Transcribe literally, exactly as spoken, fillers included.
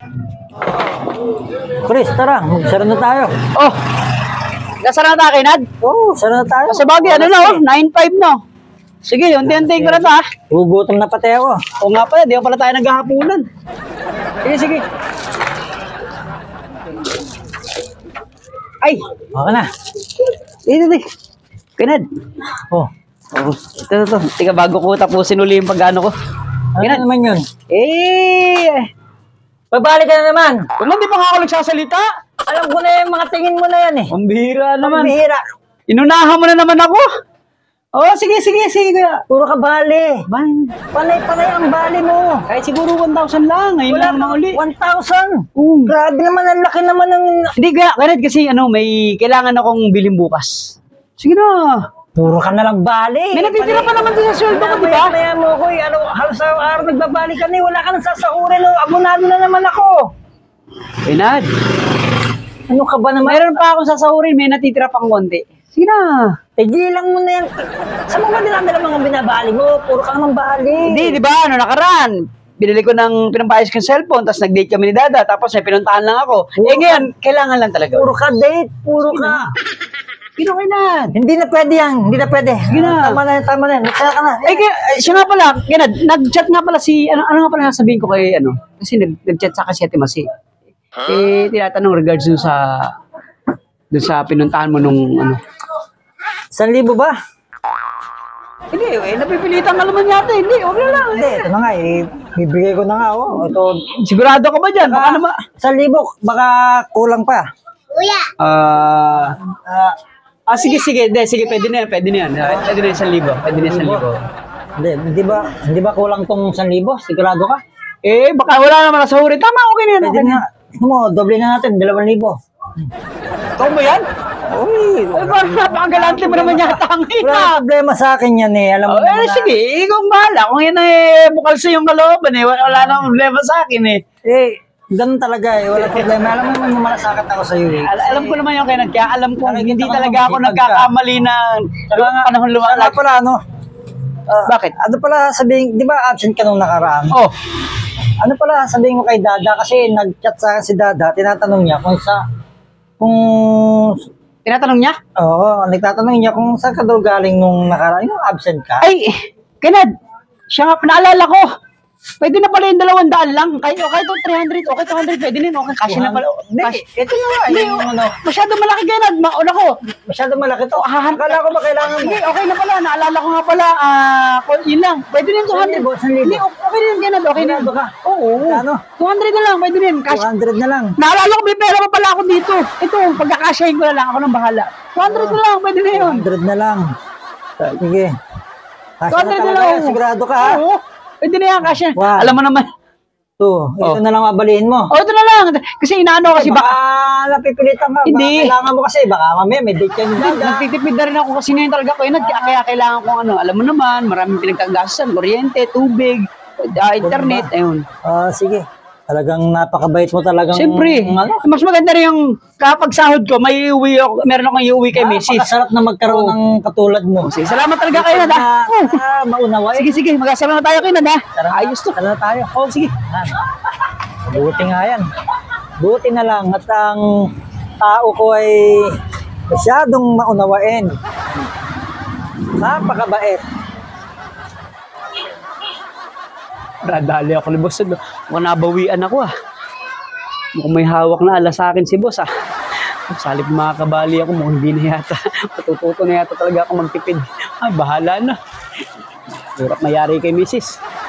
Chris, tara, magsara na tayo. Oh, nasara na tayo, Nad? Oo, oh, sara na tayo. Kasi bagay, ano na, oh, nine five na. Sige, unti-unti ko na to, ha? Gugutom na pati ako. O nga pala, di pa pala tayo naghahapunan. Sige, sige. Ay, Baka na. dito, dito. Kinad. Oh, Oh, ito, ito, ito. Tika, bago ko tapusin uli yung pag-ano ko. ano Kinad. naman yun? Eh, Pagbalik ka na naman. kung hindi pa nga ako nagsasalita. Alam ko na yung mga tingin mo na yan eh. Ang bihira naman. Pambihira. Inunahan mo na naman ako. Oh, sige, sige, sige. Puro ka bali. Man, Panay-panay ang bali mo. kahit siguro one thousand lang. Ngayon Wala lang na uli. one thousand. Um. Grabe naman, ang laki naman ng... Hindi kaya, kaya kasi ano, may kailangan akong bilhin bukas. Sige na. Puro ka na lang bali. May natitira pa naman din sa sweldo ko, di ba? Maya mo ko, ano, halos araw nagbabali ka na eh. Wala ka nang sasahurin. No? Abonado na naman ako. Eh, Nad, Ano ka ba naman? mayroon pa akong sasahurin, may natitira pang konti. Sige na. Tigilan mo na yan. Sa mga dinadala mga binabali mo, puro ka naman bali. Hindi, di ba? Ano nakaraan? Binili ko ng pinampayos ko yung cellphone, tapos nag-date kami ni Dada, tapos may pinuntahan lang ako. Puro eh ngayon, kailangan lang talaga. Puro ka date, puro ka. Kinukay na. Hindi na pwede yan, hindi na pwede. Sige na. Tama na yan, tama na yan. Magsaya ka na. Eh, kaya, eh, siya nga pala, kaya Nad, nag-chat nga pala si, ano, ano nga pala sabihin ko kay, ano, kasi nag- nag-chat sa kasi Ate Masi. Eh, tinatanong regards dun sa, dun sa pinuntahan mo nung, ano. San libo ba? Hindi, eh, napipilitan ka naman yata, hindi, huwag na lang. Hindi, ito na nga eh. Bibigay ko na nga, oh. Ito, Sigurado ka ba dyan? Baka naman. San libo, baka kulang pa. Ah, ah, ah, sige, sige, hindi, sige, pwede na yan, pwede na yan. Ah, Pwede na yan sa libo, pwede na yan sa libo. Hindi, hindi ba, hindi ba kulang tong san libo? Sigurado ka? Eh, baka wala naman sa huri. Tama, okay na yan, Pwede okay na. na. Ito mo, doble na natin, dalawang libo. Ikaw ba yan? Uy, Ay, parang napakagalante mo naman yata ang wala ina. problema sa akin yan eh. Alam mo Oh, eh, naman na- sige, ikaw ang bahala. Kung yan eh, bukal sa iyong kalooban eh, wala, wala nang problema sa akin eh. Eh, ganun talaga eh. Wala problema. Alam mo naman malasakit ako sa iyo eh. Al- alam ko naman yung kaya kaya alam ko Nakikita hindi ko talaga naman, ako sipag ka. nagkakamali na Saka nga, panahon Wala lumalag. pala ano. Ah, Bakit? Ano pala sabihin, di ba absent ka nung nakaraan? Oh, Ano pala sabihin mo kay Dada kasi nag-chat sa akin si Dada, tinatanong niya kung sa kung tinatanong niya? oo, nagtatanong niya kung saan ka daw galing nung nakaraan, yung absent ka. Ay, Kanad, siya nga, naalala ko. Pwede na pala yung dalawang daan lang. Kahit, o kahit three hundred, okay two hundred, pwede din. Okay, kasi na pala. Hindi, Cash. ito na nga, Hindi, yung ano, masyado malaki Kanad. Mauna ko. masyado malaki to. hahan- Akala ko ba kailangan mo? Hindi, okay na pala. Naalala ko nga pala. Ah, uh, yun lang. Pwede din two hundred. San libo, san Hindi, libo. okay din Kanad. Okay na. Sigurado ka? Oo. Ano? two hundred na lang. Pwede din. Cash. two hundred na lang. Naalala ko, may pera pa pala ako dito. Ito, pagkakasyahin ko na lang. Ako nang bahala. two hundred na lang. Pwede na yun. two hundred na lang. Sige. Kasya two hundred na na talaga lang. yan, sigurado ka ha? Oo. Pwede na yan, kasya. Wow. Alam mo naman. Ito, ito Oh. na lang mabaliin mo. Oh, ito na lang. Kasi inaano kasi baka... baka napipilitan ka. Hindi. Baka kailangan mo kasi. Baka mamaya may date ka ni Dada. Nagtitipid na rin ako kasi ngayon talaga ko. Kaya, kaya kailangan kong ano. Alam mo naman, maraming pinagkagasan. Kuryente, tubig, uh, internet. Ayun. Ah, sige. Talagang napakabait mo talagang... Siyempre, Ano? mas maganda rin yung kapag sahod ko, may iuwi ako, meron akong iuwi kay Missus. Napakasarap na magkaroon ng katulad mo. Sige, salamat talaga kayo, Nad. Na, Oh. ah, maunawa. Sige, sige, magkasama na tayo kayo, Nad. Tara na, Ayos to. tara na tayo. Oh, sige. Yan. Buti nga yan. Buti na lang at ang tao ko ay masyadong maunawain. Napakabait. Radali ako ni boss. Mukhang nabawian ako ah. Mukhang may hawak na ala sa akin si boss ah. Salip makakabali ako, mukhang hindi na yata. Patututo na yata talaga ako magtipid. Ah, bahala na. Hirap mayari kay Missus